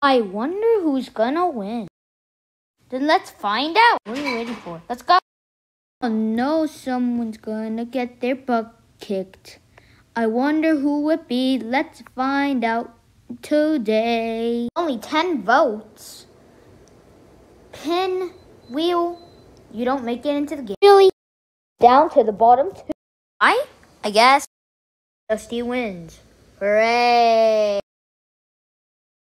I wonder who's gonna win. Then let's find out. What are you waiting for? Let's go. Oh no, someone's gonna get their butt kicked. I wonder who would be. Let's find out today. Only 10 votes. Pinwheel, you don't make it into the game. Really? Down to the bottom 2. I guess. Dusty wins. Hooray.